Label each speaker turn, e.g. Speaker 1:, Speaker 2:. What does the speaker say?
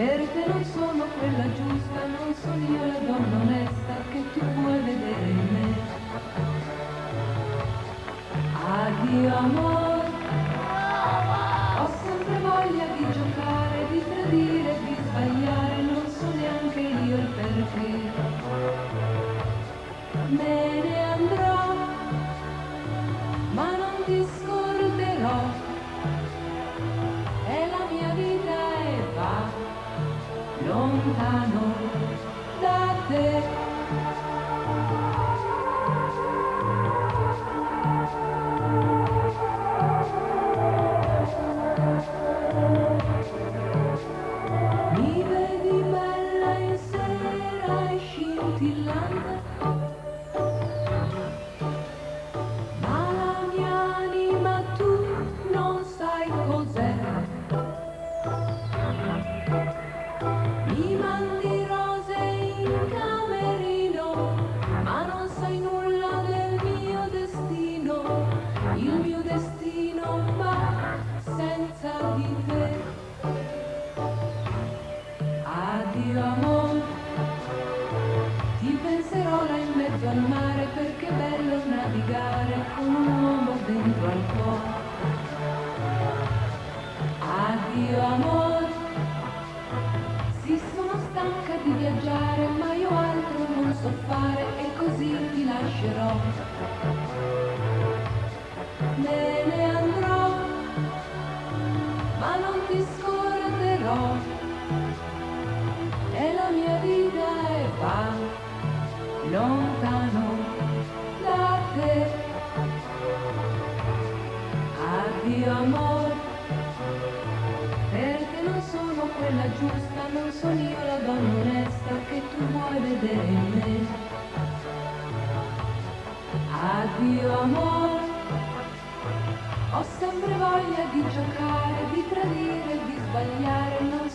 Speaker 1: perché non sono quella giusta, non sono io la donna onesta che tu vuoi vedere in me. Addio amor, ho sempre voglia di giocare, di tradire, di sbagliare, non so neanche io il perché. Me ne andrò, ma non ti scorderò, è la mia vita e va lontano da te. Mi vedi bella in sera e scintillante, ma la mia anima tu non sai cos'è. Mi mandi rose in camerino, ma non sai nulla del mio destino. Il mio destino va senza di te. Addio amor, ti penserò là in mezzo al mare, perché è bello navigare con un uomo dentro al cuore. Addio amor, sì sono stanca di viaggiare, ma io altro non so fare e così ti lascerò. Me ne andrò, ma non ti scorderò, è la mia vita e va lontano da te. Addio amor, perché non sono quella giusta, non sono io la donna onesta che tu vuoi vedere in me. Addio amor, ho sempre voglia di giocare, di tradire, di sbagliare, non